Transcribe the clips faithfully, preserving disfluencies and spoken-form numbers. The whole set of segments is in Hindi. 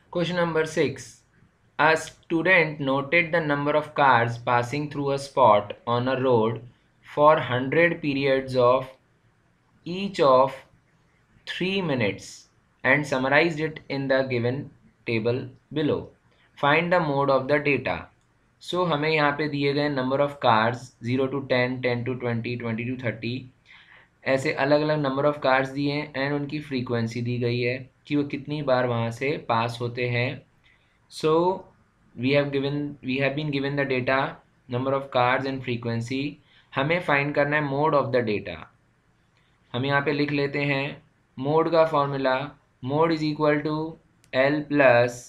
Question number six. A student noted the number of cars passing through a spot on a road for one hundred periods of each of three minutes and summarized it in the given table below. Find the mode of the data. So हमें यहाँ पे दिए गए number of cars zero to ten, ten to twenty, twenty to thirty ऐसे अलग अलग नंबर ऑफ कार्स दिए हैं एंड उनकी फ्रीक्वेंसी दी गई है कि वो कितनी बार वहाँ से पास होते हैं. So we have given we have been given the data, number of cars and frequency. हमें फाइंड करना है मोड ऑफ द डेटा. हम यहाँ पे लिख लेते हैं मोड का formula. Mode is equal to L plus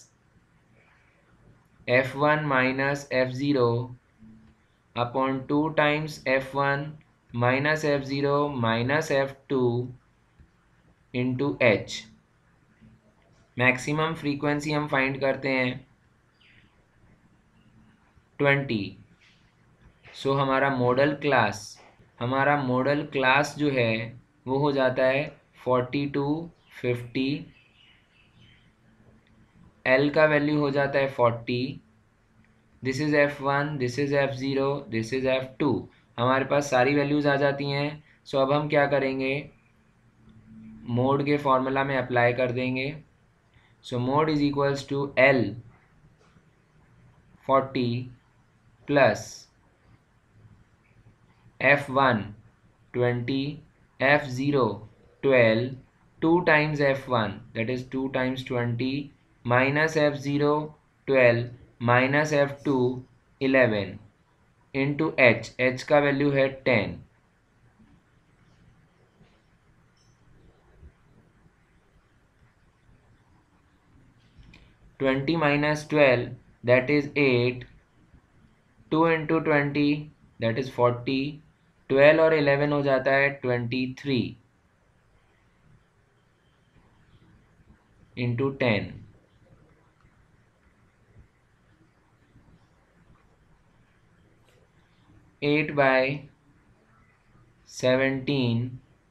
F one minus F zero upon two times F one minus F zero minus F two into H. Maximum frequency हम फाइंड करते हैं ट्वेंटी. सो हमारा मॉडल क्लास हमारा मॉडल क्लास जो है वो हो जाता है फोर्टी टू फिफ्टी. एल का वैल्यू हो जाता है forty. This is F one, this is F zero, this is F two. हमारे पास सारी वैल्यूज़ आ जाती हैं. सो अब हम क्या करेंगे, मोड के फॉर्मूला में अप्लाई कर देंगे. So mode is equals to L forty plus F one twenty, F zero twelve, two times F one that is two times twenty minus F zero twelve minus F two eleven into H. H का वैल्यू है ten. Twenty minus twelve that is eight. Two into twenty that is forty. Twelve और इलेवन हो जाता है twenty three into ten. Eight by seventeen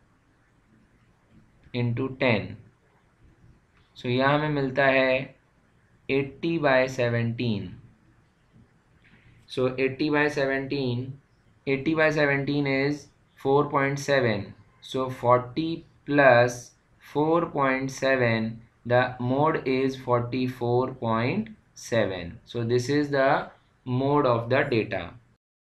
into ten. सो यहाँ हमें मिलता है eighty by seventeen. So eighty by seventeen, eighty by seventeen is four point seven. So forty plus four point seven, the mode is forty-four point seven. So this is the mode of the data.